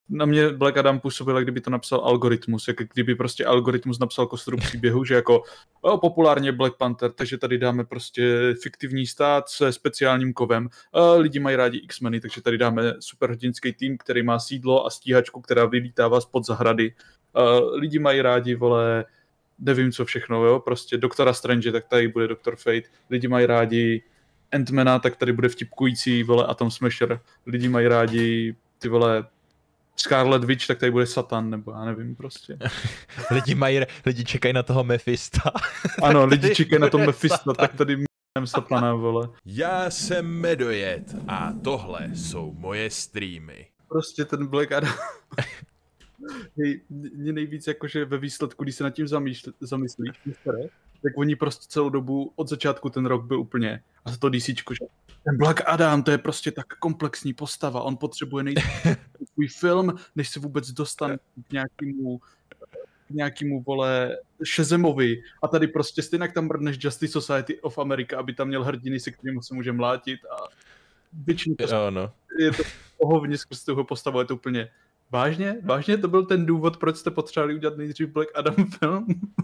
na mě Black Adam působil, jak kdyby to napsal algoritmus, jak kdyby prostě algoritmus napsal kostru příběhu, že jako populárně Black Panther, takže tady dáme prostě fiktivní stát se speciálním kovem. Lidi mají rádi X-meny, takže tady dáme superhrdinský tým, který má sídlo a stíhačku, která vylítává spod zahrady. Lidi mají rádi, vole, nevím co všechno, jo, prostě Doktora Strange, tak tady bude Dr. Fate. Lidi mají rádi Ant-Mana, tak tady bude vtipkující, vole, Atom Smasher. Lidi mají rádi, ty vole, Scarlet Witch, tak tady bude Satan, nebo já nevím prostě. lidi čekají na toho Mephista. Ano, lidi čekají na toho Mephista, tak tady m***em Satana, vole. Já jsem Medojet a tohle jsou moje streamy. Prostě ten Black Adam. Hej, mě nejvíc jakože ve výsledku, když se nad tím zamyslíš, tak oni prostě celou dobu od začátku ten rok byl úplně, a to DCčko, že ten Black Adam, to je prostě tak komplexní postava, on potřebuje svůj film, než se vůbec dostane k nějakému vole Shazamovi, a tady prostě stejně tam mrdneš Justice Society of America, aby tam měl hrdiny, se kterým se může mlátit, a většinou je to ohovně skrz toho postavu, je to úplně vážně? Vážně to byl ten důvod, proč jste potřebovali udělat nejdřív Black Adam film?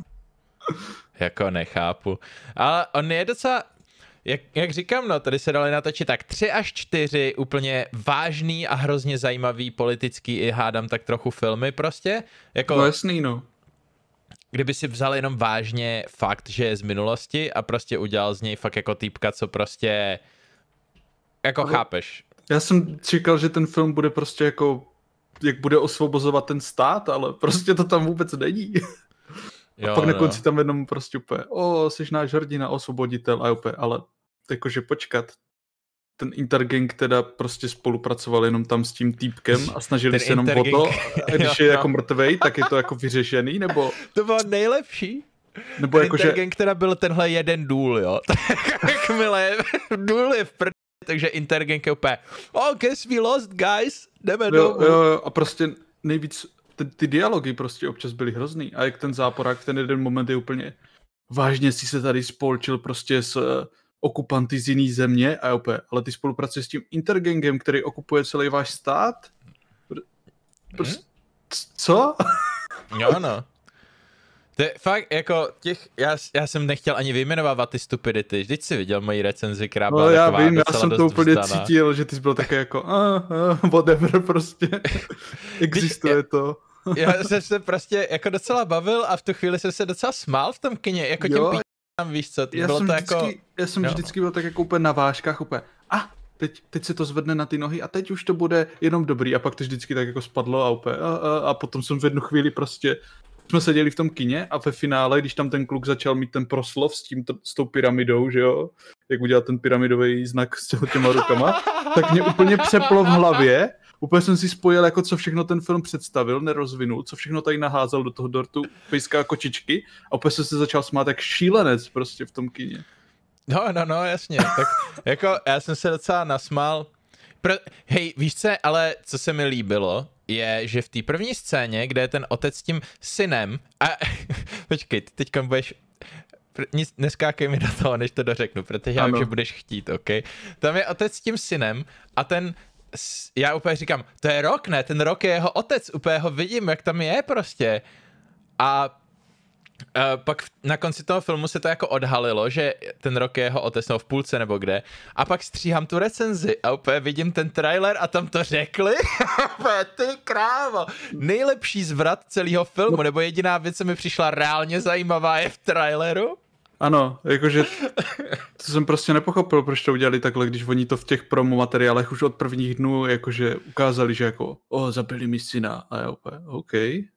Jako nechápu. Ale on je docela, jak říkám, no, tady se dali natočit tak 3 až 4 úplně vážný a hrozně zajímavý politický i hádám tak trochu filmy prostě. Jako, no jasný, no. Kdyby si vzal jenom vážně fakt, že je z minulosti a prostě udělal z něj fakt jako týpka, co prostě jako ale chápeš. Já jsem čekal, že ten film bude prostě jako jak bude osvobozovat ten stát, ale prostě to tam vůbec není. A pak na konci tam jenom prostě úplně, jsi náš hrdina, osvoboditel, a úplně, ale jakože počkat, ten Intergang teda prostě spolupracoval jenom tam s tím týpkem a snažili se jenom o to, a když je jako mrtvej, tak je to jako vyřešený, nebo... To bylo nejlepší. Nebo jako, Intergang teda byl tenhle jeden důl, jo. Jakmile důl je v takže Intergang je úplně, guess we lost, guys, jdeme domů. Jo, a prostě nejvíc, ty dialogy prostě občas byly hrozný, a jak ten záporák v ten jeden moment je úplně, vážně si se tady spolčil prostě s okupanty z jiný země, a opět, ale ty spolupracuješ s tím Intergangem, který okupuje celý váš stát? Co? Jo, no. To je fakt jako já jsem nechtěl ani vyjmenovávat ty stupidity. Vždyť jsi viděl moji recenzi, která byla taková já vím, já jsem to úplně vzdaná. cítil, že ty jsi byl také jako whatever prostě. Existuje to. Já jsem se prostě jako docela bavil a v tu chvíli jsem se docela smál v tom kině, jako těm p***am, víš co, já jsem vždycky byl tak jako úplně na vážkách, úplně teď se to zvedne na ty nohy a teď už to bude jenom dobrý, a pak to vždycky tak jako spadlo a úplně a potom jsem v jednu chvíli prostě jsme seděli v tom kině a ve finále, když tam ten kluk začal mít ten proslov s tou pyramidou, že jo, jak udělal ten pyramidový znak s těma rukama, tak mě úplně přeplo v hlavě. Úplně jsem si spojil, jako co všechno ten film představil, nerozvinul, co všechno tady naházel do toho dortu, pejská kočičky, a úplně jsem se začal smát jak šílenec prostě v tom kině. No, jasně, tak jako já jsem se docela nasmál. Hej, víš co, ale co se mi líbilo, je, že v té první scéně, kde je ten otec s tím synem, a počkej, ty teďka budeš, neskákej mi do toho, než to dořeknu, protože já vím, že budeš chtít, ok? Tam je otec s tím synem a já úplně říkám, to je Rock, ne? Ten Rock je jeho otec, úplně ho vidím, jak tam je prostě. A pak na konci toho filmu se to jako odhalilo, že ten Rock je jeho otec, nebo v půlce nebo kde. A pak stříhám tu recenzi a úplně vidím ten trailer a tam to řekli. Ty krávo, nejlepší zvrat celého filmu, nebo jediná věc, co mi přišla reálně zajímavá, je v traileru. Ano, jakože to jsem prostě nepochopil, proč to udělali takhle, když oni to v těch promo materiálech už od prvních dnů jakože ukázali, že jako zabili mi syna, a já úplně, OK.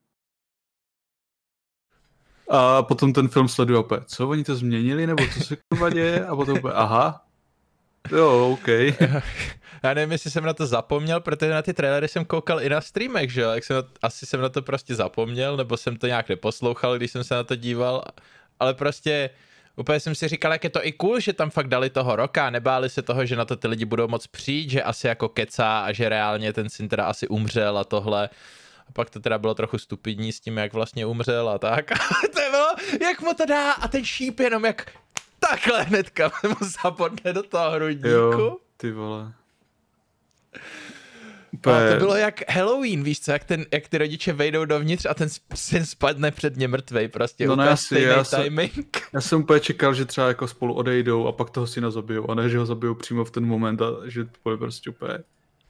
A potom ten film sleduje opět, co oni to změnili, nebo co se kurva děje, a potom opět, aha, jo, OK. Já nevím, jestli jsem na to zapomněl, protože na ty trailery jsem koukal i na streamech, že jo, asi jsem na to prostě zapomněl, nebo jsem to nějak neposlouchal, když jsem se na to díval, ale prostě úplně jsem si říkal, jak je to i cool, že tam fakt dali toho Rocka, nebáli se toho, že na to ty lidi budou moc přijít, že asi jako kecá a že reálně ten syn teda asi umřel a tohle. A pak to teda bylo trochu stupidní s tím, jak vlastně umřel a tak. To bylo, jak mu to dá a ten šíp jenom jak takhle hnedka mu zapodne do toho hrudníku. Jo, ty vole. A to bylo jak Halloween, víš co, jak ty rodiče vejdou dovnitř a ten syn spadne předně mrtvej, prostě no úplně stejný timing. Já jsem úplně čekal, že třeba jako spolu odejdou a pak toho syna zabijou, a ne, že ho zabijou přímo v ten moment a že to bude prostě úplně...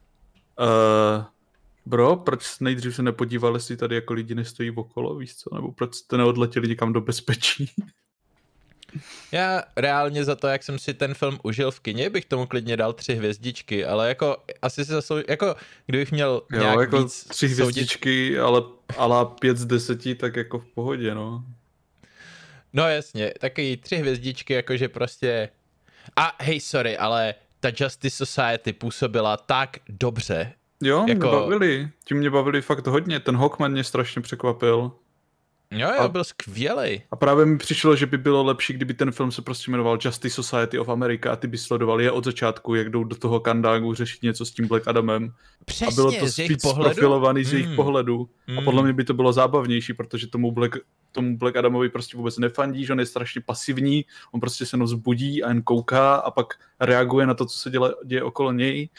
Bro, proč nejdřív se nepodíval, jestli tady jako lidi nestojí okolo, víš co, nebo proč jste neodletěli někam do bezpečí? Já reálně za to, jak jsem si ten film užil v kině, bych tomu klidně dal 3 hvězdičky, ale jako asi si jako kdybych měl nějak jako víc 3 hvězdičky, ale 5 z 10, tak jako v pohodě, no. No jasně, taky 3 hvězdičky, jakože prostě... A hej, sorry, ale ta Justice Society působila tak dobře. Jo, mě bavili fakt hodně, ten Hawkman mě strašně překvapil. Jo, byl skvělej. A právě mi přišlo, že by bylo lepší, kdyby ten film se prostě jmenoval Justice Society of America a ty by sledoval je od začátku, jak jdou do toho Kandágu řešit něco s tím Black Adamem. Přesně, a bylo to spíš profilovaný z jejich pohledu. A podle mě by to bylo zábavnější, protože tomu Black Adamovi prostě vůbec nefandí, že on je strašně pasivní, on prostě se noc budí a jen kouká a pak reaguje na to, co se děje okolo něj.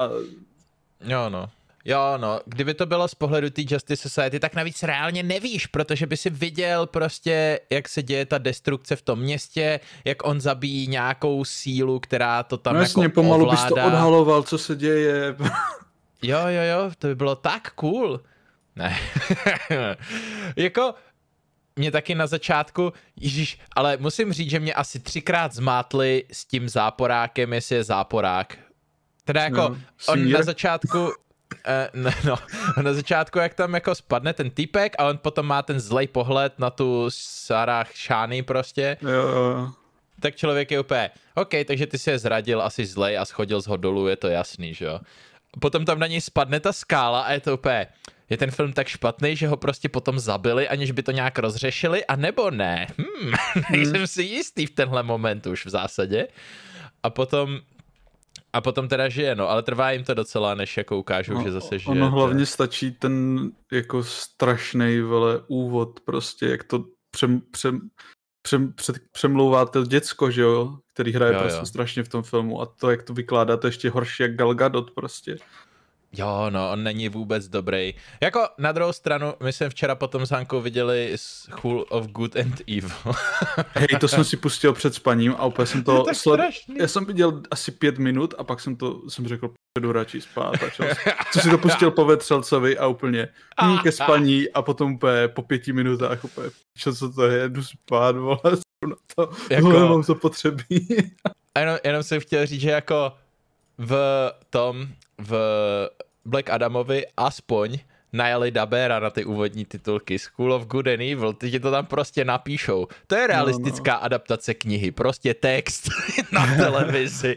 Jo, no, kdyby to bylo z pohledu té Justice Society, tak navíc reálně nevíš, protože by si viděl prostě, jak se děje ta destrukce v tom městě, jak on zabíjí nějakou sílu, která to tam jasně, jako pomalu ovládá. Bys to odhaloval, co se děje. Jo, to by bylo tak cool. Ne. Jako, mě taky na začátku, ale musím říct, že mě asi 3krát zmátli s tím záporákem, jestli je záporák. Teda jako, on na začátku... na začátku, jak tam jako spadne ten týpek a on potom má ten zlej pohled na tu Sarah Shani prostě. Jo. Tak člověk je úplně, OK, takže ty si je zradil, asi zlej a schodil z ho dolů, je to jasný, že jo. Potom tam na něj spadne ta skála a je to úplně, je ten film tak špatný, že ho prostě potom zabili, aniž by to nějak rozřešili, a nebo ne. Nejsem si jistý v tenhle moment už v zásadě. A potom teda žije, no, ale trvá jim to docela, než jako ukážou, že zase žije. Ono hlavně stačí ten jako strašnej úvod prostě, jak to přemlouvá to děcko, že jo, který hraje prostě strašně v tom filmu, a to, jak to vykládá, to ještě horší jak Gal Gadot prostě. Jo, no, on není vůbec dobrý. Jako na druhou stranu, my jsme včera potom s Hankou viděli School of Good and Evil. Hej, to jsem si pustil před spaním a úplně jsem to já jsem viděl asi 5 minut a pak jsem řekl, jdu radši spát. Co si to pustil po vetřelcovi a úplně ke spaní a potom úplně po 5 minutách úplně, co to je, jdu spát, vole, na to, jako, mám to potřebí. jenom jsem chtěl říct, že jako v Black Adamovi aspoň najali dabéra na ty úvodní titulky School of Good and Evil, ty to tam prostě napíšou. To je realistická adaptace knihy, prostě text na televizi.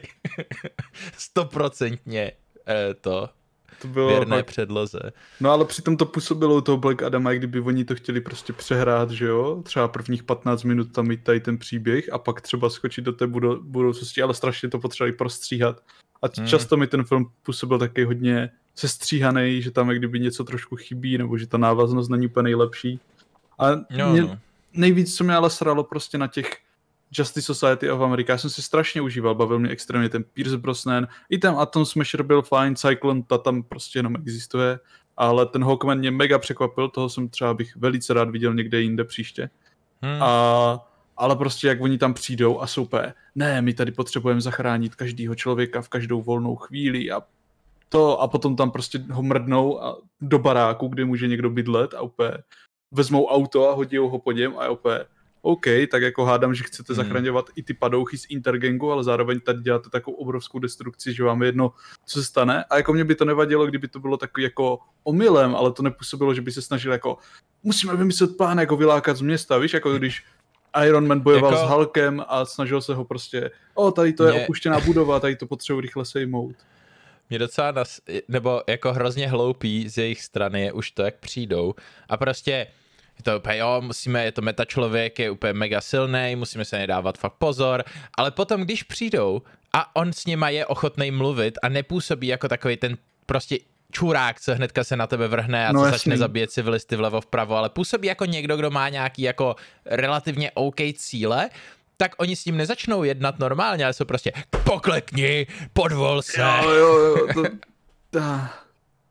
100% to bylo věrné předloze. No ale přitom to působilo u toho Black Adama, jak kdyby oni to chtěli prostě přehrát, že jo? Třeba prvních 15 minut tam mít tady ten příběh a pak třeba skočit do té budoucnosti, ale strašně to potřebovali prostříhat. A často mi ten film působil taky hodně sestříhaný, že tam jak kdyby něco trošku chybí, nebo že ta návaznost není úplně nejlepší. A nejvíc, co mě ale sralo prostě na těch Justice Society of America, já jsem si strašně užíval, bavil mě extrémně ten Pierce Brosnan, i ten Atom Smasher byl fajn, Cyclone, ta tam prostě jenom existuje, ale ten Hawkman mě mega překvapil, toho jsem třeba bych velice rád viděl někde jinde příště. Ale prostě jak oni tam přijdou a jsou úplně, ne, my tady potřebujeme zachránit každýho člověka v každou volnou chvíli a potom tam prostě ho mrdnou a do baráku, kde může někdo bydlet a úplně vezmou auto a hodí ho po něm a úplně OK, tak jako hádám, že chcete zachraňovat i ty padouchy z Intergangu, ale zároveň tady děláte takovou obrovskou destrukci, že vám je jedno, co se stane. A jako mě by to nevadilo, kdyby to bylo takový jako omylem, ale to nepůsobilo, že by se snažil jako musíme vymyslet plán, jako vylákat z města, víš, jako když Iron Man bojoval s Hulkem a snažil se ho prostě, tady to je opuštěná budova, tady to potřebuji rychle sejmout. Mě docela, nebo jako hrozně hloupý z jejich strany je už to, jak přijdou a prostě je to úplně, je to metačlověk, je úplně mega silný, musíme se nedávat fakt pozor, ale potom, když přijdou a on s nima je ochotný mluvit a nepůsobí jako takový ten prostě čurák, co hnedka se na tebe vrhne a co začne zabíjet civilisty vlevo vpravo, ale působí jako někdo, kdo má nějaký jako relativně OK cíle, tak oni s ním nezačnou jednat normálně, ale jsou prostě poklekni, podvol se. Jo,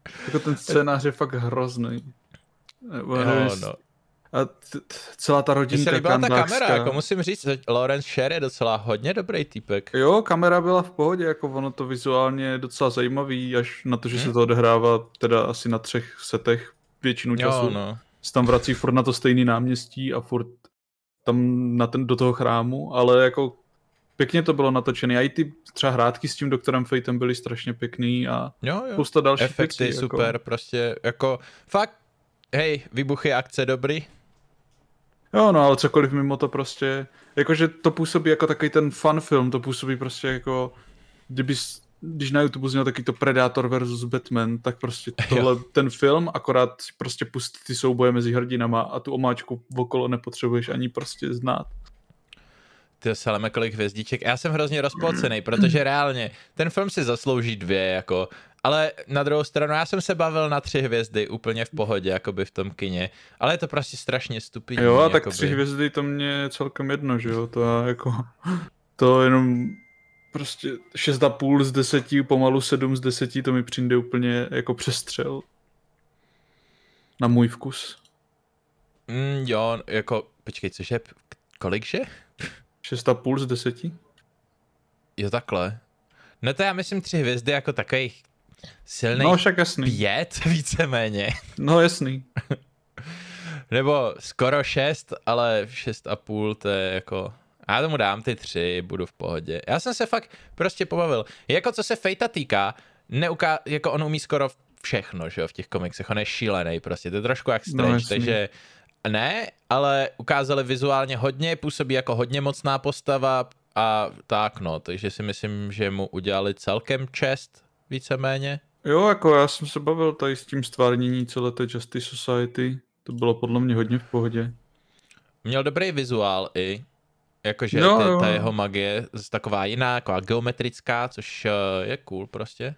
Jako ten scénář je fakt hrozný. Jo, no. A celá ta Mně rodinka se líbila ta kandákská. kamera, jako musím říct, že Lawrence Sher je docela hodně dobrý týpek. Jo, kamera byla v pohodě, jako ono to vizuálně je docela zajímavý, až na to, že se to odehrává teda asi na 3 setech většinu času. Jo, no. Se tam vrací furt na to stejný náměstí a furt tam do toho chrámu, ale jako pěkně to bylo natočené. A i ty třeba hrátky s tím doktorem Fatem byly strašně pěkný a Jo. spousta dalších Efekty věcí. super, jako. Prostě jako fakt, hej, výbuchy akce dobrý. Jo, no, ale cokoliv mimo to prostě, jakože to působí jako takový ten fun film, to působí prostě jako, když na YouTube zněl taky to Predator versus Batman, tak prostě tohle, ten film, akorát prostě pustí ty souboje mezi hrdinama a tu omáčku okolo nepotřebuješ ani prostě znát. Ty seleme kolik hvězdiček. Já jsem hrozně rozpolcený, protože reálně ten film si zaslouží 2, jako, ale na druhou stranu já jsem se bavil na 3 hvězdy úplně v pohodě, jakoby v tom kině, ale je to prostě strašně stupidní. Jo, a tak jakoby. 3 hvězdy to mě je celkem jedno, že jo, to jako, to jenom prostě 6,5 z 10, pomalu 7 z 10, to mi přijde úplně jako přestřel. Na můj vkus. Jo, jako, počkej, cože, kolikže? 6,5 z 10? Jo, takhle. No to já myslím 3 hvězdy jako takových silných No však jasný. 5 víceméně. No jasný. Nebo skoro 6, ale 6,5 to je jako... Já tomu dám ty 3, budu v pohodě. Já jsem se fakt prostě pobavil. Jako co se Fatea týká, jako on umí skoro všechno, že jo, v těch komiksech. On je šílený prostě, to je trošku jak Strange, takže ne, ale ukázali vizuálně hodně, působí jako hodně mocná postava a tak no, takže si myslím, že mu udělali celkem čest, víceméně. Jo, jako já jsem se bavil tady s tím stvárnění celé té Justice Society, to bylo podle mě hodně v pohodě. Měl dobrý vizuál i, jakože ta jeho magie taková jiná, taková geometrická, což je cool prostě.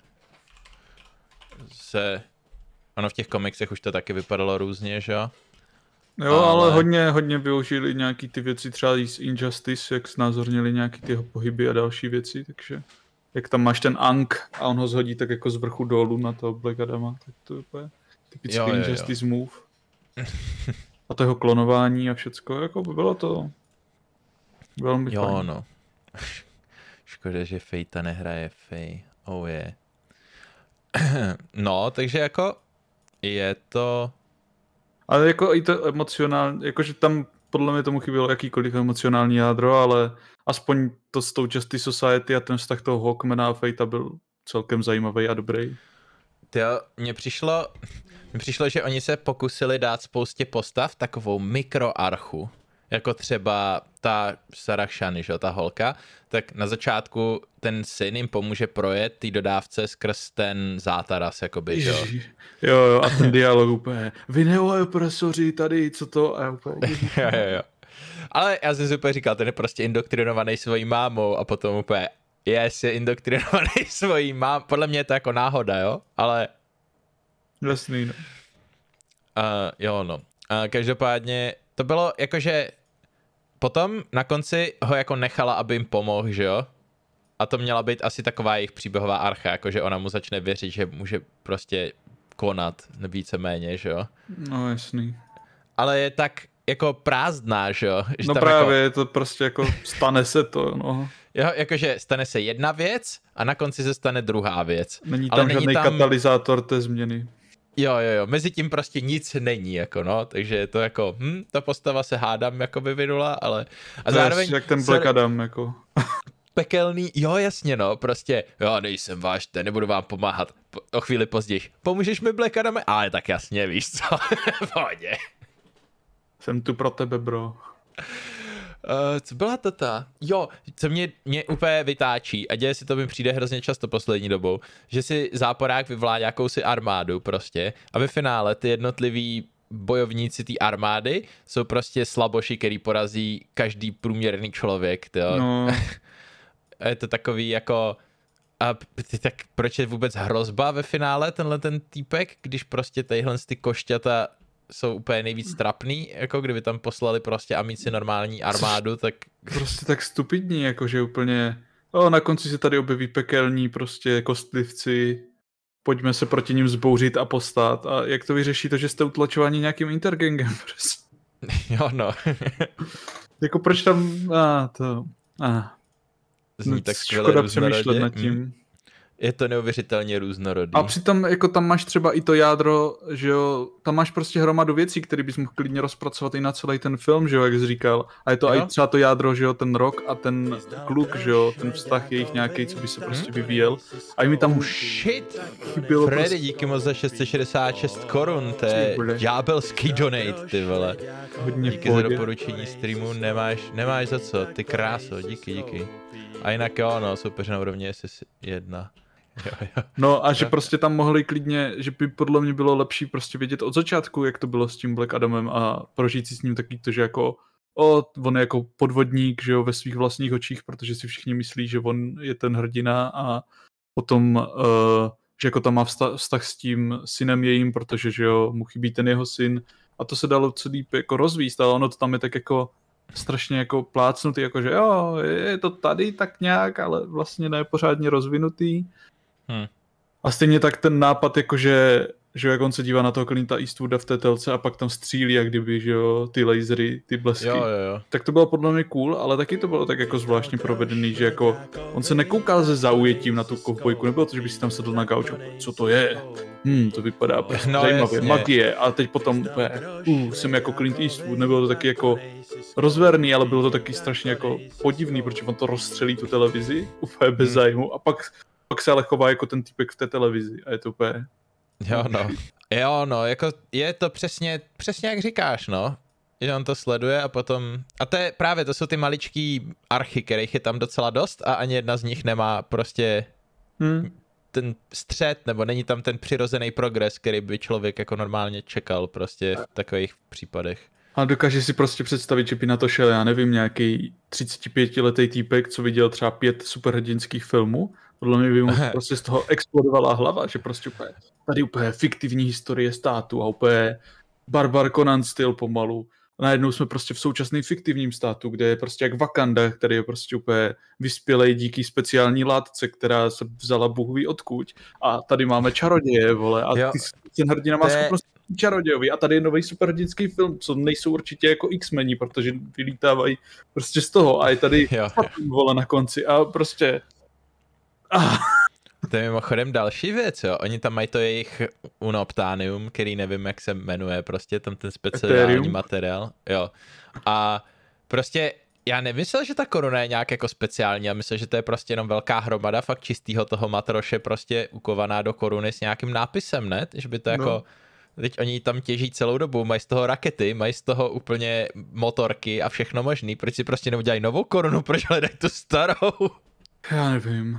Ono v těch komiksech už to taky vypadalo různě, že jo? Jo, ale hodně využili nějaký ty věci, třeba i z Injustice, jak znázornili nějaký ty jeho pohyby a další věci, takže jak tam máš ten Ankh a on ho zhodí tak jako z vrchu dolů na toho Black Adama, tak to je úplně typický Injustice move. A to jeho klonování a všecko, jako by bylo to velmi fajn. Jo, no. Škoda, že Fate nehraje Faye. Oh je. No, takže jako je to... Ale jako i to emocionální, jakože tam podle mě tomu chybělo jakýkoliv emocionální jádro, ale aspoň to s tou Justice Society a ten vztah toho Hawkmana a Fatea byl celkem zajímavý a dobrý. Jo, mně přišlo, že oni se pokusili dát spoustě postav takovou mikroarchu, jako třeba ta Sarah Shani, že, ta holka, tak na začátku ten syn jim pomůže projet té dodávce skrz ten zátaras, jakoby, že jo. Jo, a ten dialog úplně, vy neopresoři tady, co to, a úplně... jo. Ale já jsem si úplně říkal, ten je prostě indoktrinovaný svojí mámou a potom úplně, je indoktrinovaný svojí mámou, podle mě je to jako náhoda, jo, ale... Jasný, no. Jo, no. Každopádně to bylo jakože potom na konci ho jako nechala, aby jim pomohl, že jo? A to měla být asi taková jejich příběhová archa, jakože ona mu začne věřit, že může prostě konat víceméně, že jo? No, jasný. Ale je tak jako prázdná, že jo? Že no tam právě, jako... je to prostě jako stane se to, no. Jo, jakože stane se jedna věc a na konci se stane druhá věc. Není tam žádný katalyzátor té změny. Jo, mezi tím prostě nic není, jako no, takže je to jako, ta postava se hádám jako vyvinula, ale... A to zároveň... jak ten Black Adam, jako... Pekelný, jo jasně no, prostě, jo nejsem váš, nebudu vám pomáhat, o chvíli později, pomůžeš mi Black Adame? Ale tak jasně, víš co, pohodě. Jsem tu pro tebe, bro. Co byla to ta? Jo, co mě úplně vytáčí a děje se to mi přijde hrozně často poslední dobou, že si záporák vyvolá jakousi armádu prostě a ve finále ty jednotliví bojovníci té armády jsou prostě slaboši, který porazí každý průměrný člověk, jo. No. Je to takový jako... tak proč je vůbec hrozba ve finále tenhle ten týpek, když prostě tadyhle ty košťata jsou úplně nejvíc trapný, jako kdyby tam poslali prostě amici normální armádu, tak... Prostě tak stupidní, jakože úplně... na konci se tady objeví pekelní prostě kostlivci pojďme se proti ním zbouřit a postát. A jak to vyřeší to, že jste utlačováni nějakým intergangem? Jo, no. Jako proč tam... Zní tak skvěle škoda různorodě. přemýšlet nad tím. Je to neuvěřitelně různorodý. A přitom jako tam máš třeba i to jádro, že jo, tam máš prostě hromadu věcí, které bys mohl klidně rozpracovat i na celý ten film, že jo, jak jsi říkal. A je to i třeba to jádro, že jo, ten rok a ten kluk, že jo, ten vztah jejich nějaký, co by se prostě vyvíjel. A i mi tam shit! chybělo Freddy, prostě... díky moc za 666 korun, to je ďábelský donate, ty vole. Hodně Díky za doporučení streamu, nemáš za co, ty kráso, díky. A jinak jo, no, soupeř na úrovni SS1. Jo. No a že prostě tam mohli klidně, že by podle mě bylo lepší prostě vědět od začátku, jak to bylo s tím Black Adamem a prožít si s ním taky to, že jako on je jako podvodník, že jo, ve svých vlastních očích, protože si všichni myslí, že on je ten hrdina a potom, že jako tam má vztah s tím synem jejím, protože že jo, mu chybí ten jeho syn a to se dalo celý jako rozvíst, ale ono to tam je tak jako strašně jako plácnutý, jako že jo, je to tady tak nějak, ale vlastně ne pořádně rozvinutý. A stejně tak ten nápad, jakože že jak on se dívá na toho Clinta Eastwooda v té telce a pak tam střílí, jak kdyby, že jo, ty lasery, ty blesky. Jo. Tak to bylo podle mě cool, ale taky to bylo tak jako zvláštně provedený, že jako on se nekoukal se zaujetím na tu kovbojku, nebylo to, že by si tam sedl na gauču, co to je? To vypadá prostě zajímavě, magie a teď potom jsem jako Clint Eastwood, nebylo to taky jako rozverný, ale bylo to taky strašně jako podivný, protože on to rozstřelí tu televizi úplně bez zájmu a pak se ale chová jako ten typek v té televizi a je to úplně... Jo no, jako je to přesně jak říkáš, no. Že on to sleduje a potom... A to je právě, to jsou ty maličký archy, kterých je tam docela dost a ani jedna z nich nemá prostě ten střed, nebo není tam ten přirozený progres, který by člověk jako normálně čekal prostě v takových případech. A dokáže si prostě představit, že by na to šel, já nevím, nějaký 35letý týpek, co viděl třeba 5 superhrdinských filmů. Podle mě by mu prostě z toho explodovala hlava, že prostě tady úplně fiktivní historie státu a úplně Barbar Conan styl pomalu. Najednou jsme prostě v současném fiktivním státu, kde je prostě jak Wakanda, který je prostě úplně vyspělej díky speciální látce, která se vzala Bůh ví odkud. A tady máme čaroděje, vole, a ten hrdina má schopnost čarodějovi. A tady je nový superhrdinský film, co nejsou určitě jako X-meni, protože vylítávají prostě z toho. A je tady vole na konci a prostě... To je mimochodem další věc, jo. Oni tam mají to jejich unobtánium, který nevím, jak se jmenuje, prostě tam ten speciální materiál, jo. A prostě já nemyslel, že ta koruna je nějak jako speciální, já myslel, že to je prostě jenom velká hromada fakt čistýho toho matroše, prostě ukovaná do koruny s nějakým nápisem, ne? Že by to jako... Teď oni tam těží celou dobu, mají z toho rakety, mají z toho úplně motorky a všechno možný. Proč si prostě neudělají novou korunu, proč hledají tu starou? Já nevím.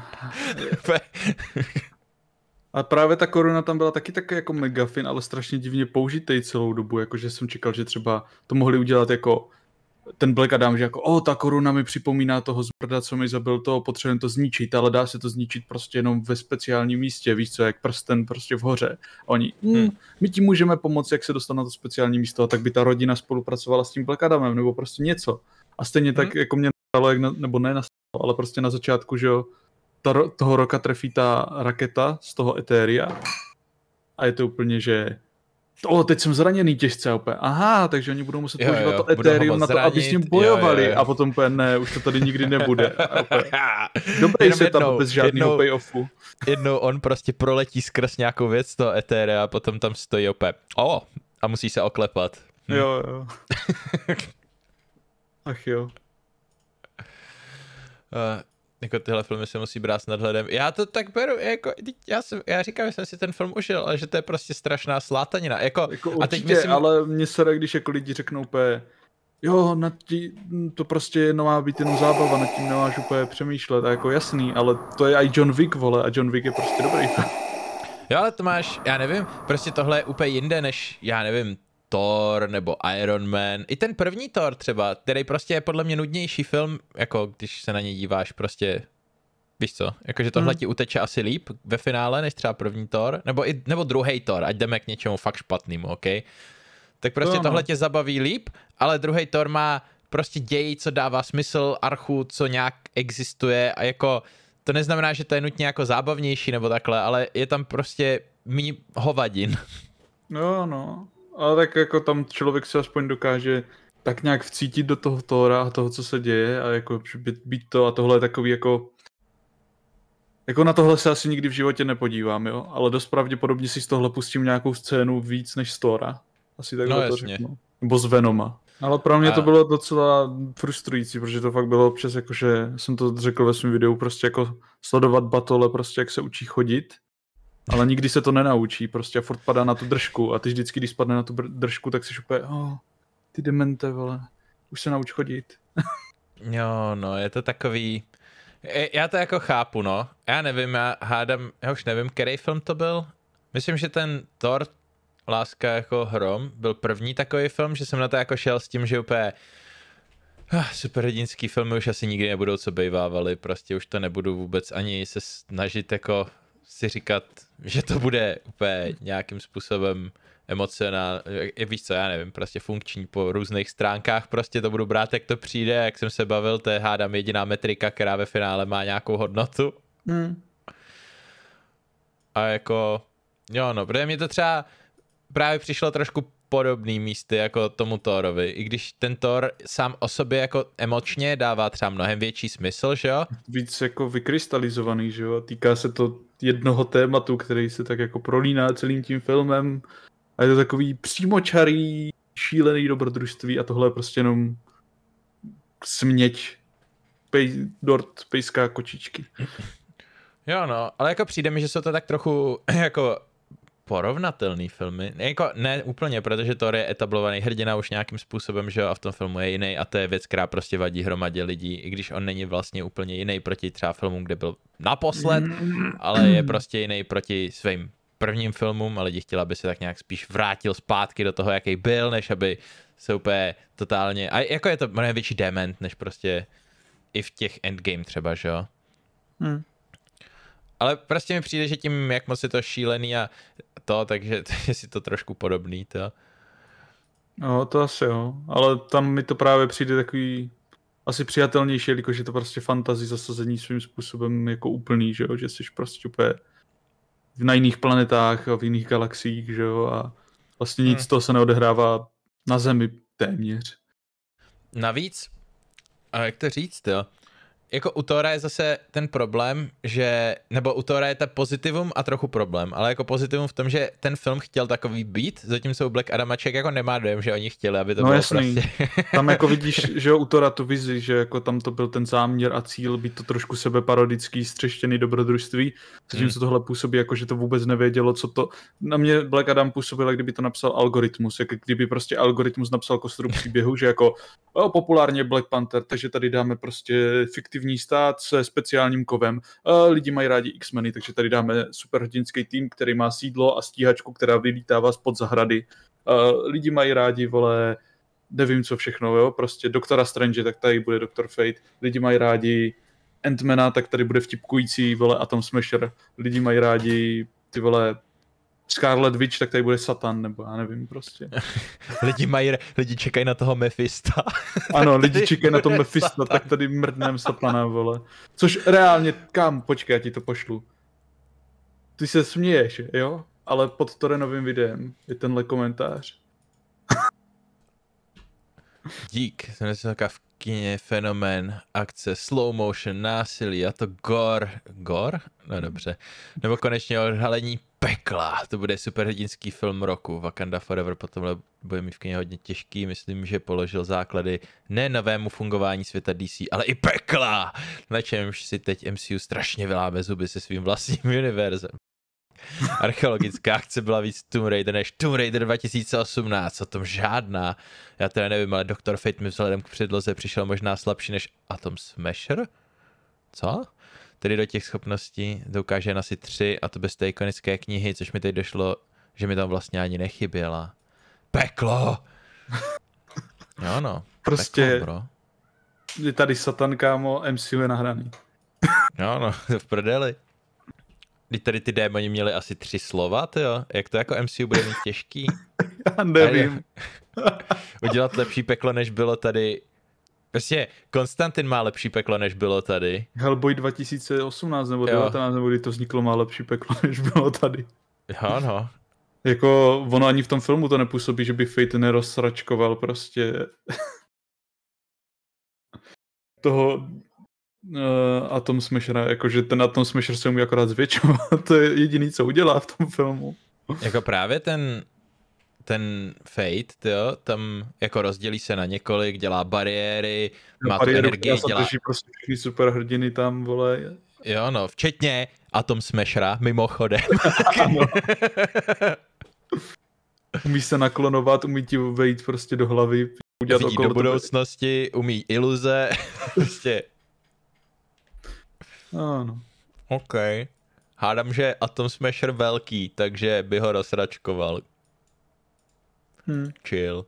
A právě ta koruna tam byla taky jako megafin, ale strašně divně použitej celou dobu, jakože jsem čekal, že třeba to mohli udělat jako ten Black Adam, že jako ta koruna mi připomíná toho zbrda, co mi zabil, toho potřebujeme to zničit, ale dá se to zničit prostě jenom ve speciálním místě, víš co, jak prsten prostě v hoře. A oni, my ti můžeme pomoct, jak se dostat na to speciální místo, a tak by ta rodina spolupracovala s tím Black Adamem, nebo prostě něco. A stejně tak jako mě nastalo, nebo ne nastalo, ale prostě na začátku, že jo, toho roka trefí ta raketa z toho Etheria a je to úplně, že teď jsem zraněný těžce opět. Aha, takže oni budou muset používat to Ethereum na to, aby s ním bojovali a potom úplně ne, už to tady nikdy nebude. Dobrý setup bez žádného payoffu. Jednou on prostě proletí skrz nějakou věc toho Etherea a potom tam stojí opět. A musí se oklepat. Jo. Ach jo. Jako tyhle filmy se musí brát s nadhledem. Já to tak beru, jako, já říkám, že jsem si ten film užil, ale že to je prostě strašná slátanina. Jako určitě, a teď myslím... ale mě se když jako lidi řeknou úplně, to prostě má být jenom zábava, nad tím nemáš úplně přemýšlet, a jako jasný, ale to je i John Wick, vole, a John Wick je prostě dobrý film. Jo, ale to máš, já nevím, prostě tohle je úplně jinde než, já nevím, Thor nebo Iron Man, i ten první Thor třeba, který prostě je podle mě nudnější film, jako když se na něj díváš prostě, víš co, jakože tohle ti uteče asi líp ve finále, než třeba první Thor, nebo druhý Thor, ať jdeme k něčemu fakt špatnému, ok? Tak prostě tohle tě zabaví líp, ale druhý Thor má prostě děj, co dává smysl, archu, co nějak existuje a jako to neznamená, že to je nutně jako zábavnější nebo takhle, ale je tam prostě méně hovadin. No. Ale tak jako tam člověk se aspoň dokáže tak nějak vcítit do toho Thora a toho, co se děje a jako být to a tohle je takový jako na tohle se asi nikdy v životě nepodívám, jo, ale dost pravděpodobně si z tohle pustím nějakou scénu víc než z Thora. Asi takhle to řeknu. Nebo z Venoma. Ale pro mě to bylo docela frustrující, protože to fakt bylo občas jakože, jsem to řekl ve svém videu, prostě jako sledovat batole, prostě jak se učí chodit, ale nikdy se to nenaučí, prostě a furt padá na tu držku a ty vždycky, když spadne na tu držku, tak si úplně, ty demente, vole, už se nauč chodit. Jo, no, je to takový, já to jako chápu, no, já nevím, já už nevím, který film to byl, myslím, že ten Thor Láska jako hrom byl první takový film, že jsem na to jako šel s tím, že úplně superhrdinský filmy už asi nikdy nebudou, co bejvávaly, prostě už to nebudu vůbec ani se snažit jako si říkat, že to bude úplně nějakým způsobem emocionální, víš co, já nevím, prostě funkční po různých stránkách, prostě to budu brát, jak to přijde, jak jsem se bavil, to je hádám jediná metrika, která ve finále má nějakou hodnotu. A jako, jo no, protože mě to třeba právě přišlo trošku podobný místy jako tomu Thorovi, i když ten Thor sám o sobě jako emočně dává třeba mnohem větší smysl, že jo? Víc jako vykrystalizovaný, že jo? Týká se to jednoho tématu, který se tak jako prolíná celým tím filmem a je to takový přímočarý, šílený dobrodružství a tohle je prostě jenom směť. Dort pejská kočičky. Jo no, ale jako přijde mi, že jsou to tak trochu jako porovnatelný filmy, jako ne úplně, protože Thor je etablovaný hrdina už nějakým způsobem, že jo, a v tom filmu je jiný a to je věc, která prostě vadí hromadě lidí, i když on není vlastně úplně jiný proti třeba filmům, kde byl naposled, ale je prostě jiný proti svým prvním filmům a lidi chtěli, aby se tak nějak spíš vrátil zpátky do toho, jaký byl, než aby se úplně totálně, a jako je to mnohem větší dement, než prostě i v těch Endgame třeba, že jo. Ale prostě mi přijde, že tím, jak moc je to šílený a to, takže je si to trošku podobný, to. No, to asi jo, ale tam mi to právě přijde takový asi přijatelnější, jelikož je to prostě fantasy zasazení svým způsobem jako úplný, že jo, že jsi prostě úplně na jiných planetách a v jiných galaxiích, že jo, a vlastně nic z toho se neodehrává na Zemi téměř. Navíc, a jak to říct, jo, jako u Thora je zase ten problém, že, nebo u Thora je ta pozitivum a trochu problém, ale jako pozitivum v tom, že ten film chtěl takový být, zatímco u Black Adamaček jako nemá dojem, že oni chtěli, aby to bylo jasný. prostě. Tam jako vidíš, že u Thora tu vizi, že jako tam to byl ten záměr a cíl být to trošku sebeparodický, střeštěný dobrodružství, zatímco tohle působí jako, že to vůbec nevědělo, co to, na mě Black Adam působil, kdyby to napsal algoritmus, jak kdyby prostě algoritmus napsal kostru příběhu, že jako populárně Black Panther, takže tady dáme prostě fiktivní stát se speciálním kovem. Lidi mají rádi X-meny, takže tady dáme superhrdinský tým, který má sídlo a stíhačku, která vylítává spod zahrady. Lidi mají rádi, vole, nevím co všechno, jo, prostě Doktora Strange, tak tady bude Dr. Fate. Lidi mají rádi Ant-Mana, tak tady bude vtipkující, vole, Atom Smasher. Lidi mají rádi, ty vole, Scarlet Witch, tak tady bude Satan, nebo já nevím prostě. lidi čekají na toho Mephista. Ano, lidi čekají na toho Mephista, tak tady mrdnem Satana, vole. Což reálně, počkej, já ti to pošlu. Ty se směješ, jo? Ale pod Thorenovým videem je tenhle komentář. Dík, jsem se říká v kině fenomén, akce, slow motion, násilí a to gore. Gore? No dobře. Nebo konečně odhalení pekla. To bude superhrdinský film roku. Wakanda Forever potom bude mít v kině hodně těžký. Myslím, že položil základy ne novému fungování světa DC, ale i pekla. Na čemž si teď MCU strašně vyláme zuby se svým vlastním univerzem. Archeologická akce byla víc Tomb Raider než Tomb Raider 2018, o tom žádná. Já teda nevím, ale Dr. Fate mi vzhledem k předloze přišel možná slabší než Atom Smasher? Co? Tedy do těch schopností dokáže jen asi 3 a to bez té ikonické knihy, což mi teď došlo, že mi tam vlastně ani nechyběla. Peklo! Jo no, prostě peklo, bro. Je tady Satan, kámo, MCU je nahraný. Jo no, v prdeli. Když tady ty démoni měli asi 3 slova, tyjo? Jak to jako MCU bude mít těžký? Já nevím. Udělat lepší peklo, než bylo tady Prostě Konstantin má lepší peklo, než bylo tady. Hellboy 2018 nebo 19, nebo kdy to vzniklo, má lepší peklo, než bylo tady. Jo, no. Jako ono ani v tom filmu to nepůsobí, že by Fate nerozsračkoval prostě toho Atom Smashera, jakože ten Atom Smasher se umí akorát zvětšovat, to je jediný, co udělá v tom filmu. Jako právě ten Fate, jo, tam jako rozdělí se na několik, dělá bariéry, má tu energii, dělá... drží prostě všechny superhrdiny tam, vole. Jo, no, včetně Atom Smashera, mimochodem. Umí se naklonovat, umí ti vejít prostě do hlavy, udělat vidí okolo do budoucnosti, umí iluze, prostě. Ano. OK. Hádám, že Atom Smasher velký, takže by ho rozračkoval. Chill.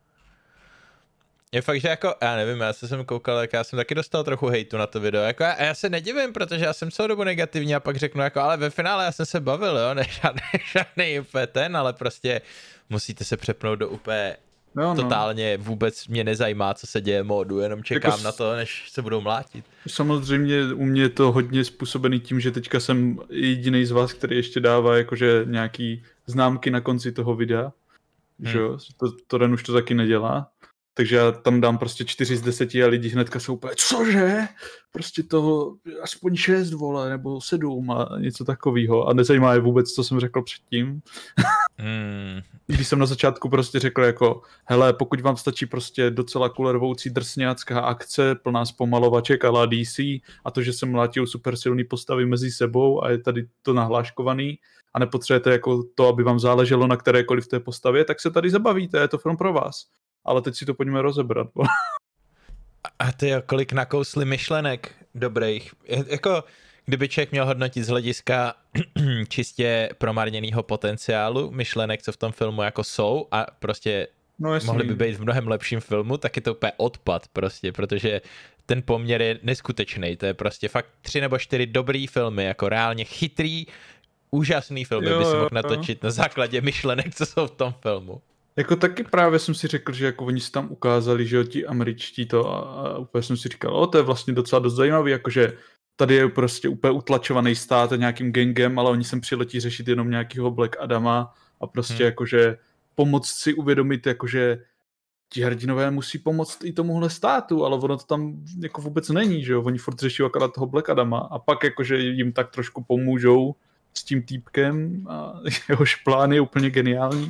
Je fakt, že jako, já nevím, já jsem koukal, jak já jsem taky dostal trochu hejtu na to video, jako já se nedivím, protože já jsem celou dobu negativní a pak řeknu jako, ale ve finále já jsem se bavil, jo, ne žádný úplně ten, ale prostě musíte se přepnout do úplně totálně vůbec mě nezajímá, co se děje módu, jenom čekám jako na to, než se budou mlátit. Samozřejmě u mě je to hodně způsobený tím, že teďka jsem jediný z vás, který ještě dává jakože nějaký známky na konci toho videa, že jo, to Den už to taky nedělá. Takže já tam dám prostě 4 z 10 a lidi hnedka jsou úplně, cože? Prostě toho aspoň 6, vole, nebo 7 a něco takového. A nezajímá je vůbec, co jsem řekl předtím. Když jsem na začátku prostě řekl jako, hele, pokud vám stačí prostě docela kulervoucí drsňácká akce, plná zpomalovaček a la DC a to, že se mlátil super silný postavy mezi sebou a je tady to nahláškovaný a nepotřebujete jako to, aby vám záleželo na kterékoliv té postavě, tak se tady zabavíte, je to film pro vás. Ale teď si to pojďme rozebrat. A ty jo, kolik nakousli myšlenek dobrých. Jako, kdyby člověk měl hodnotit z hlediska čistě promarněného potenciálu myšlenek, co v tom filmu jako jsou a prostě mohly by být v mnohem lepším filmu, tak je to úplně odpad prostě, protože ten poměr je neskutečný. To je prostě fakt 3 nebo 4 dobrý filmy, jako reálně chytrý, úžasný filmy by si mohl natočit na základě myšlenek, co jsou v tom filmu. Jako taky právě jsem si řekl, že jako oni si tam ukázali, že jo, ti američtí to a úplně jsem si říkal, to je vlastně docela dost zajímavý, jakože tady je prostě úplně utlačovaný stát nějakým gangem, ale oni sem přiletí řešit jenom nějakýho Black Adama a prostě jakože pomoct si uvědomit, jakože ti hrdinové musí pomoct i tomuhle státu, ale ono to tam jako vůbec není, že jo, oni furt řeší akorát toho Black Adama a pak jakože jim tak trošku pomůžou s tím týpkem a jehož plán je úplně geniální.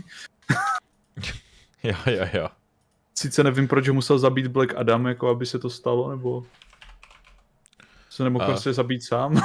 Jo. Sice nevím, proč ho musel zabít Black Adam, jako aby se to stalo, nebo se nemohl prostě zabít sám.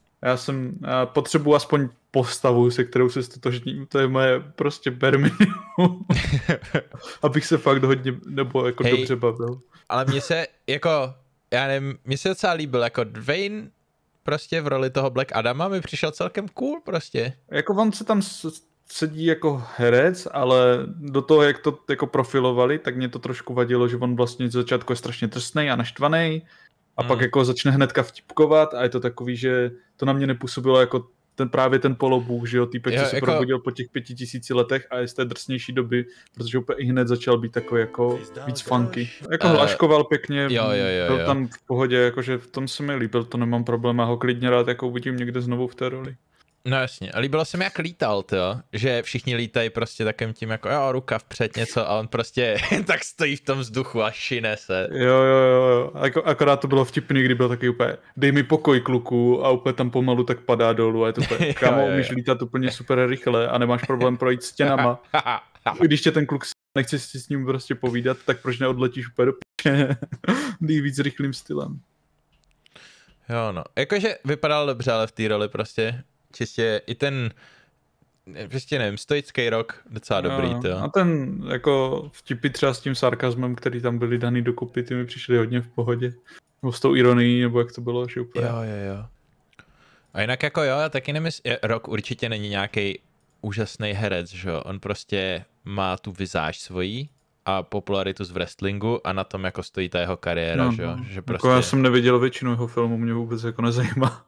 Já potřebuji aspoň postavu, se kterou se stotožním, to je moje prostě bare minimum. Abych se fakt hodně, nebo jako dobře bavil. Ale mně se, jako, já nevím, mně se docela líbil, jako Dwayne prostě v roli toho Black Adama mi přišel celkem cool prostě. Jako on se tam sedí jako herec, ale do toho, jak to jako profilovali, tak mě to trošku vadilo, že on vlastně z začátku je strašně drsnej a naštvanej a pak jako začne hnedka vtipkovat a je to takový, že to na mě nepůsobilo jako právě ten polobůh, že jo, týpek, co se jako probudil po těch 5000 letech a je z té drsnější doby, protože úplně i hned začal být takový jako víc funky. Jako hlaškoval pěkně, byl tam v pohodě, jakože v tom se mi líbil, to nemám problém a ho klidně rád jako uvidím někde znovu v té roli. No jasně, a líbilo se mi, jak lítal, jo, že všichni lítají prostě takým tím jako ruka vpřed něco a on prostě tak stojí v tom vzduchu a šine se. Jo. Akorát to bylo vtipný, kdy byl taky úplně dej mi pokoj, kluku, a úplně tam pomalu tak padá dolů a je to úplně, kámo, umíš lítat úplně super rychle a nemáš problém projít stěnama. Když tě ten kluk nechce si s ním prostě povídat, tak proč neodletíš úplně do p***e víc rychlým stylem. Jo no, jakože vypadal dobře, ale v té roli prostě čistě i ten, prostě nevím, stoický rok, docela dobrý, to. A ten jako vtipy třeba s tím sarkazmem, který tam byly daný dokupy, ty mi přišly hodně v pohodě. Nebo s tou ironií, nebo jak to bylo, že úplně. Jo. A jinak jako já taky nemyslím, Rock určitě není nějaký úžasný herec, že jo, on prostě má tu vizáž svojí a popularitu z wrestlingu a na tom jako stojí ta jeho kariéra, že jo. Že prostě... Jako já jsem neviděl většinu jeho filmů, mě vůbec jako nezajímá.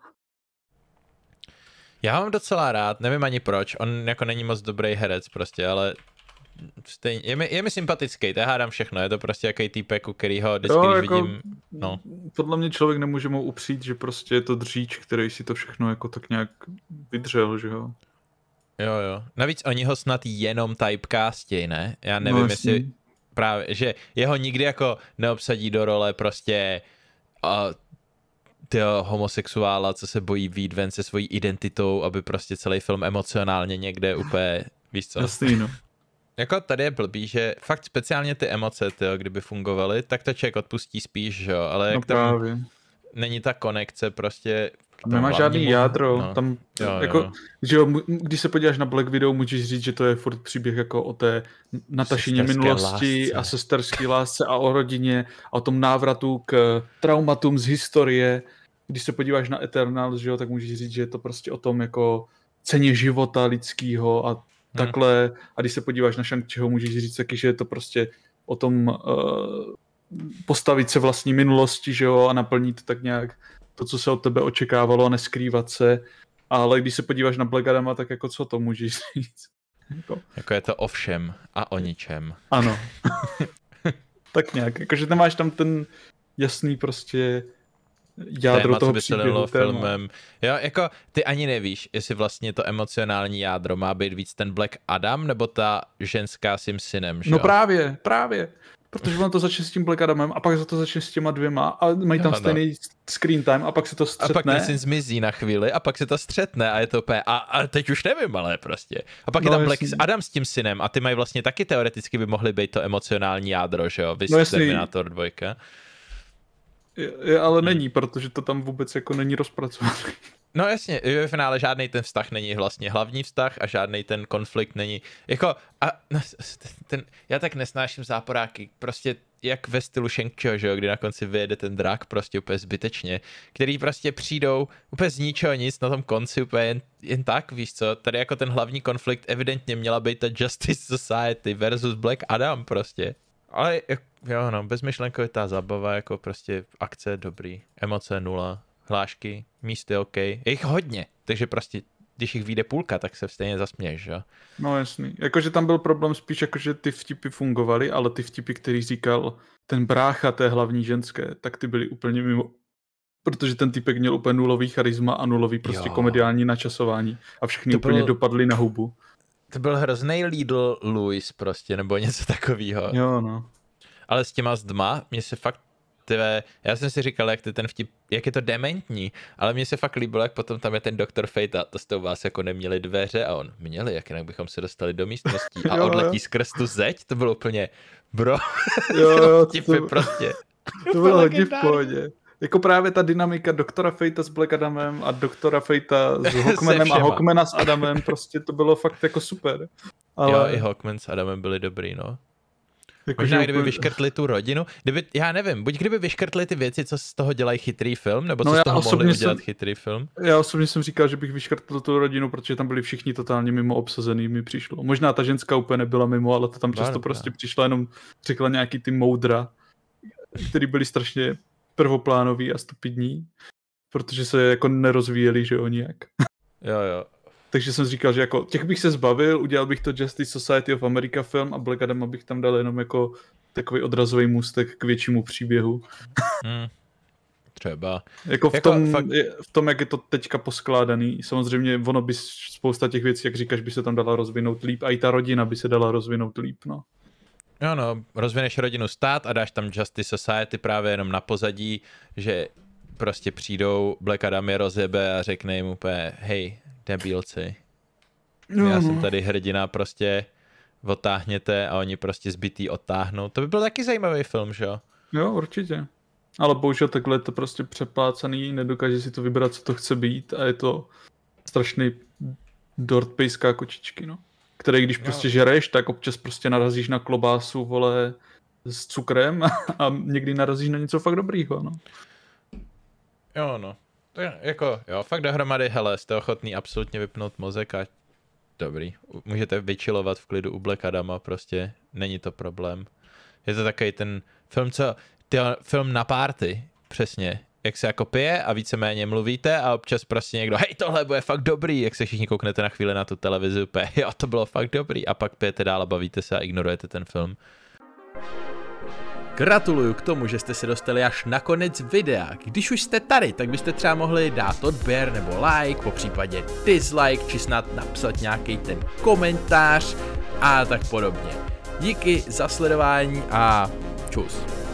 Já mám docela rád, nevím ani proč, on jako není moc dobrý herec prostě, ale stejně, je mi sympatický, to hádám všechno, je to prostě jaký týpek, u kterýho vždycky, když jako, vidím, no. Podle mě člověk nemůže mu upřít, že prostě je to dříč, který si to všechno jako tak nějak vydřel, že jo. Jo. Navíc oni ho snad jenom typecastěj, ne? Já nevím, jestli právě, že jeho nikdy jako neobsadí do role prostě tyho homosexuála, co se bojí vyjít ven se svojí identitou, aby prostě celý film emocionálně někde úplně, víš co? Jasný, no. Jako tady je blbý, že fakt speciálně ty emoce, tyjo, kdyby fungovaly, tak to člověk odpustí spíš, že jo, ale jak tam není ta konekce prostě. Nemá žádný jádro, no. Tam jo, jako, jo. že jo, když se podíváš na Black Widow, můžeš říct, že to je furt příběh jako o té Natašině minulosti lásce. A sesterské lásce a o rodině a o tom návratu k traumatům z historie. Když se podíváš na Eternals, že jo, tak můžeš říct, že je to prostě o tom jako ceně života lidského a takhle. A když se podíváš na Shang-Chiho, můžeš říct taky, že je to prostě o tom postavit se vlastní minulosti, že jo, a naplnit tak nějak to, co se od tebe očekávalo a neskrývat se. Ale když se podíváš na Black Adama, tak jako co to můžeš říct? Jako je to o všem a o ničem. Ano. Tak nějak. Jakože tam máš tam ten jasný prostě jádro téma, toho co by se příběhu. dalo filmem. Jo, jako ty ani nevíš, jestli vlastně to emocionální jádro má být víc ten Black Adam, nebo ta ženská s tím synem, že jo? No právě. Protože on to začne s tím Black Adamem a pak za to začne s těma dvěma a mají tam stejný screen time a pak se to střetne. A pak ten syn zmizí na chvíli a pak se to střetne a je to úplně, a teď už nevím, ale prostě. A pak je tam Black Adam s tím synem a ty mají vlastně taky teoreticky by mohly být to emocionální jádro, že jo? Vys Terminator 2. Ale není, protože to tam vůbec jako není rozpracovaný. No jasně, v finále žádný ten vztah není vlastně hlavní vztah a žádný ten konflikt není, jako, já tak nesnáším záporáky, prostě jak ve stylu Shang-Chiho, že jo, kdy na konci vyjede ten drak prostě úplně zbytečně, který prostě přijdou úplně z ničeho nic na tom konci úplně jen tak, víš co, tady jako ten hlavní konflikt evidentně měla být ta Justice Society versus Black Adam prostě. Ale jo no, bezmyšlenkovitá zábava, jako prostě akce dobrý, emoce nula, hlášky, místy OK, je jich hodně, takže prostě, když jich vyjde půlka, tak se stejně zasměješ, jo? No jasný, jakože tam byl problém spíš jakože ty vtipy fungovaly, ale ty vtipy, který říkal ten brácha té hlavní ženské, tak ty byly úplně mimo, protože ten typek měl úplně nulový charisma a nulový prostě komediální načasování a všechny to úplně dopadly na hubu. To byl hrozný Lidl Louis prostě, nebo něco takového. Jo no. Ale s těma zdma, mě se fakt já jsem si říkal, jak je to dementní, ale mně se fakt líbilo, jak potom tam je ten Dr. Fate a to s tou vás jako neměli dveře a on měli, jak jinak bychom se dostali do místností a odletí skrz tu zeď, to bylo úplně jo, prostě. To bylo hodně v pohodě. Jako právě ta dynamika doktora Fatea s Black Adamem a doktora Fatea s Hawkmanem a Hawkmana s Adamem, prostě to bylo fakt jako super. Ale... Jo, i Hawkman s Adamem byli dobrý, no. Jako možná kdyby vyškrtli tu rodinu, já nevím, buď kdyby vyškrtli ty věci, co z toho dělají chytrý film, nebo co z toho mohli udělat chytrý film. Já osobně jsem říkal, že bych vyškrtl tu rodinu, protože tam byli všichni totálně mimo obsazený, mi přišlo. Možná ta ženská úplně nebyla mimo, ale to tam často prostě přišla, jenom řekla nějaký ty moudra, který byli strašně prvoplánový a stupidní, protože se jako nerozvíjeli, že oni jak. Jo. Takže jsem říkal, že jako těch bych se zbavil, udělal bych to Justice Society of America film a Black Adama bych tam dal jenom jako takový odrazový můstek k většímu příběhu. Třeba. Jako v tom, jak je to teďka poskládaný, samozřejmě ono by spousta těch věcí, jak říkáš, by se tam dala rozvinout líp a i ta rodina by se dala rozvinout líp, no. Jo no, rozvineš rodinu stát a dáš tam Justice Society právě jenom na pozadí, že prostě přijdou, Black Adam je rozjebe a řekne jim úplně, hej, debilci. Já jsem tady hrdina, prostě odtáhněte a oni prostě zbytý odtáhnou. To by byl taky zajímavý film, že jo? Jo, určitě. Ale bohužel takhle je to prostě přeplácaný, nedokáže si to vybrat, co to chce být a je to strašný dort pejská kočičky, no. Který když prostě žereš, tak občas prostě narazíš na klobásu, vole, s cukrem a někdy narazíš na něco fakt dobrýho, no. Jo, no. To je, jako, jo, fakt dohromady, hele, jste ochotný absolutně vypnout mozek a dobrý. Můžete vychillovat v klidu u Black Adama, prostě není to problém. Je to takový ten film, film na party, přesně. jak se jako pije a víceméně mluvíte a občas prostě někdo, hej, tohle bude fakt dobrý, jak se všichni kouknete na chvíli na tu televizi, úplně, jo, to bylo fakt dobrý a pak pijete dál a bavíte se a ignorujete ten film. Gratuluju k tomu, že jste se dostali až na konec videa. Když už jste tady, tak byste třeba mohli dát odběr nebo like, popřípadě dislike, či snad napsat nějaký ten komentář a tak podobně. Díky za sledování a čus.